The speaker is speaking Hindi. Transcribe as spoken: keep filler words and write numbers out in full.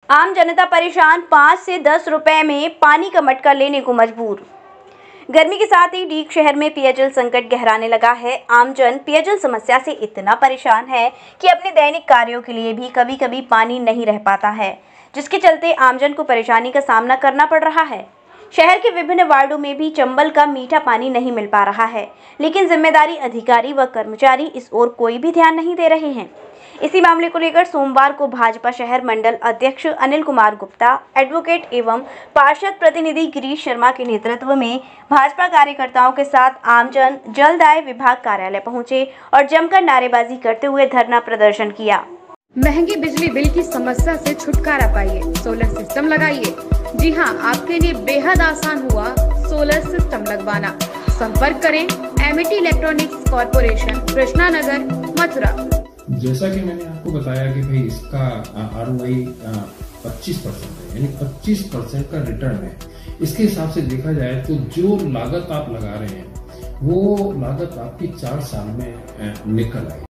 आम जनता परेशान, पाँच से दस रुपए में पानी का मटका लेने को मजबूर। गर्मी के साथ ही डीग शहर में पेयजल संकट गहराने लगा है। आमजन पेयजल समस्या से इतना परेशान है कि अपने दैनिक कार्यों के लिए भी कभी कभी पानी नहीं रह पाता है, जिसके चलते आमजन को परेशानी का सामना करना पड़ रहा है। शहर के विभिन्न वार्डों में भी चंबल का मीठा पानी नहीं मिल पा रहा है, लेकिन जिम्मेदारी अधिकारी व कर्मचारी इस ओर कोई भी ध्यान नहीं दे रहे हैं। इसी मामले को लेकर सोमवार को भाजपा शहर मंडल अध्यक्ष अनिल कुमार गुप्ता, एडवोकेट एवं पार्षद प्रतिनिधि गिरीश शर्मा के नेतृत्व में भाजपा कार्यकर्ताओं के साथ आमजन जलदाय विभाग कार्यालय पहुंचे और जमकर नारेबाजी करते हुए धरना प्रदर्शन किया। महंगी बिजली बिल की समस्या से छुटकारा पाइए, सोलर सिस्टम लगाइए। जी हां, आपके लिए बेहद आसान हुआ सोलर सिस्टम लगवाना। संपर्क करें Amity electronics corporation, Krishna Nagar, Mathura. जैसा कि मैंने आपको बताया कि भाई इसका आरओआई पच्चीस परसेंट है, यानी पच्चीस परसेंट का रिटर्न है। इसके हिसाब से देखा जाए तो जो लागत आप लगा रहे हैं वो लागत आपकी चार साल में निकल आएगी।